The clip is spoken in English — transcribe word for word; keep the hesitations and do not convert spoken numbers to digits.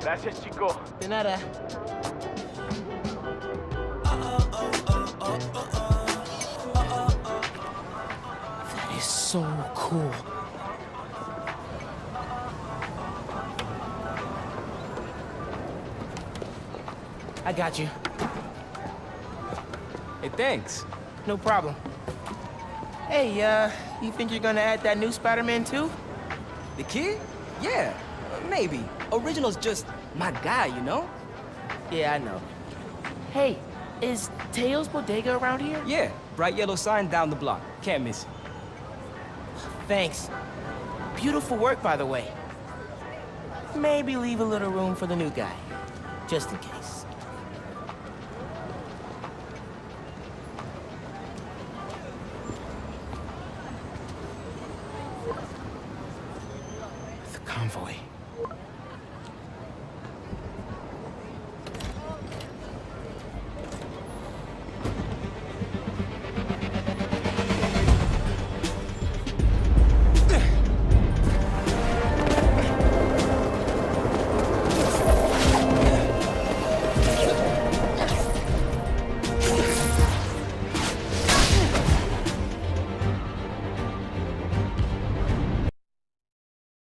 Gracias, chico. De nada. That is so cool. I got you. Hey, thanks. No problem. Hey, uh, you think you're gonna add that new Spider-Man too? The kid? Yeah, uh, maybe. Original's just my guy, you know? Yeah, I know. Hey, is Teo's Bodega around here? Yeah, bright yellow sign down the block. Can't miss it. Thanks. Beautiful work, by the way. Maybe leave a little room for the new guy, just in case. The convoy.